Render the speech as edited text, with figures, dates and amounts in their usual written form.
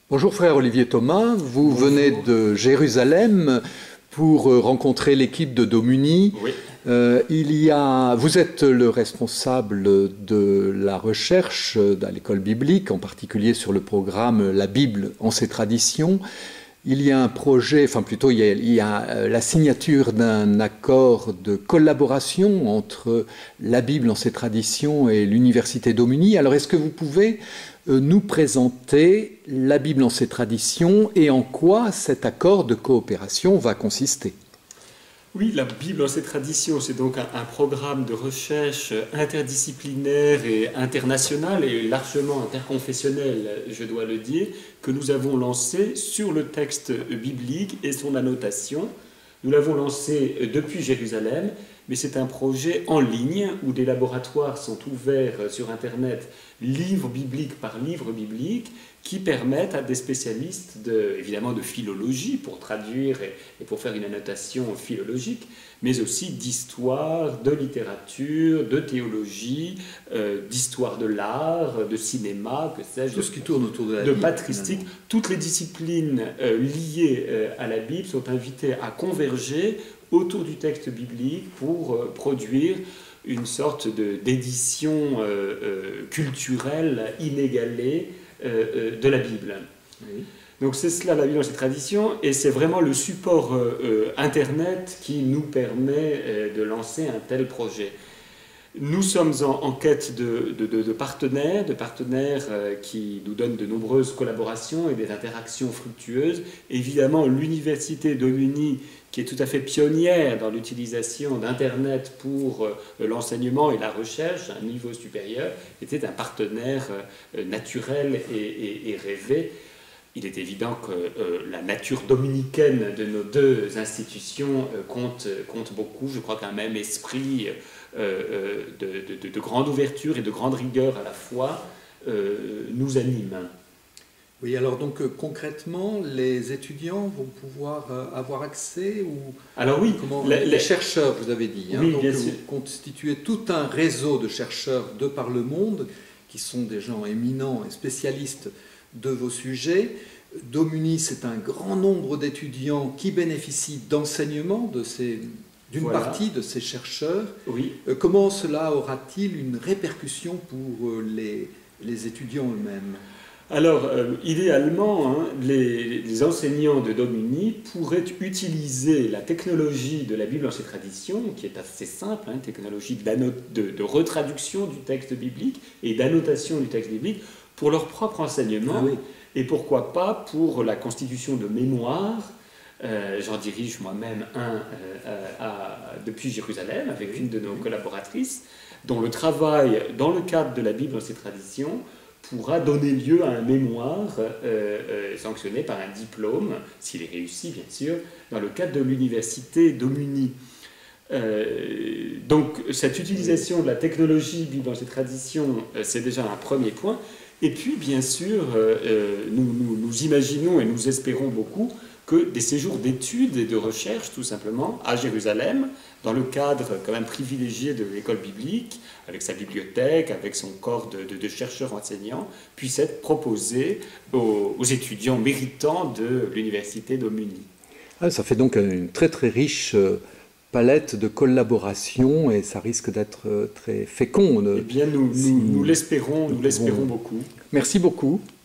Bonjour frère Olivier Thomas, vous Bonjour. venez de Jérusalem pour rencontrer l'équipe de Domuni. Oui. Vous êtes le responsable de la recherche à l'école biblique, en particulier sur le programme La Bible en ses traditions. Il y a un projet, enfin plutôt il y a la signature d'un accord de collaboration entre la Bible en ses traditions et l'Université Domuni. Alors est-ce que vous pouvez nous présenter la Bible en ses traditions et en quoi cet accord de coopération va consister? Oui, la Bible en ses traditions, c'est donc un programme de recherche interdisciplinaire et international et largement interconfessionnel, je dois le dire, que nous avons lancé sur le texte biblique et son annotation. Nous l'avons lancé depuis Jérusalem, mais c'est un projet en ligne où des laboratoires sont ouverts sur Internet, livre biblique par livre biblique, qui permettent à des spécialistes, évidemment de philologie, pour traduire et pour faire une annotation philologique, mais aussi d'histoire, de littérature, de théologie, d'histoire de l'art, de cinéma, que sais-je, tout ce qui tourne autour de la de Bible, patristique. finalement. Toutes les disciplines liées à la Bible sont invitées à converger autour du texte biblique pour produire une sorte d'édition culturelle inégalée de la Bible. Oui. Donc c'est cela la Bible dans ses traditions, et c'est vraiment le support Internet qui nous permet de lancer un tel projet. Nous sommes en quête de partenaires qui nous donnent de nombreuses collaborations et des interactions fructueuses. Évidemment, l'Université Domuni, qui est tout à fait pionnière dans l'utilisation d'Internet pour l'enseignement et la recherche à un niveau supérieur, était un partenaire naturel et rêvé. Il est évident que la nature dominicaine de nos deux institutions compte beaucoup. Je crois qu'un même esprit de grande ouverture et de grande rigueur à la fois nous anime. Oui, alors donc concrètement, les étudiants vont pouvoir avoir accès ou Alors oui, les chercheurs, vous avez dit, hein, oui, donc bien vous sûr. constituez tout un réseau de chercheurs de par le monde qui sont des gens éminents et spécialistes de vos sujets. Domuni, c'est un grand nombre d'étudiants qui bénéficient d'enseignements d'une Voilà. partie de ces chercheurs. Oui. Comment cela aura-t-il une répercussion pour les étudiants eux-mêmes? Alors, idéalement, hein, les enseignants de Domuni pourraient utiliser la technologie de la Bible en ses traditions, qui est assez simple, une technologie de retraduction du texte biblique et d'annotation du texte biblique, pour leur propre enseignement, Ah oui. et pourquoi pas pour la constitution de mémoires. J'en dirige moi-même un depuis Jérusalem, avec une de nos collaboratrices, dont le travail, dans le cadre de la Bible en ses traditions, pourra donner lieu à un mémoire sanctionné par un diplôme, s'il est réussi bien sûr, dans le cadre de l'Université Domuni. Donc cette utilisation de la technologie Bible dans ses traditions, c'est déjà un premier point. Et puis bien sûr, nous imaginons et nous espérons beaucoup que des séjours d'études et de recherche, tout simplement, à Jérusalem, dans le cadre quand même privilégié de l'école biblique, avec sa bibliothèque, avec son corps de chercheurs enseignants, puissent être proposés aux étudiants méritants de l'Université Domuni. Ah, ça fait donc une très très riche palette de collaboration et ça risque d'être très fécond. Eh bien, nous l'espérons beaucoup. Merci beaucoup.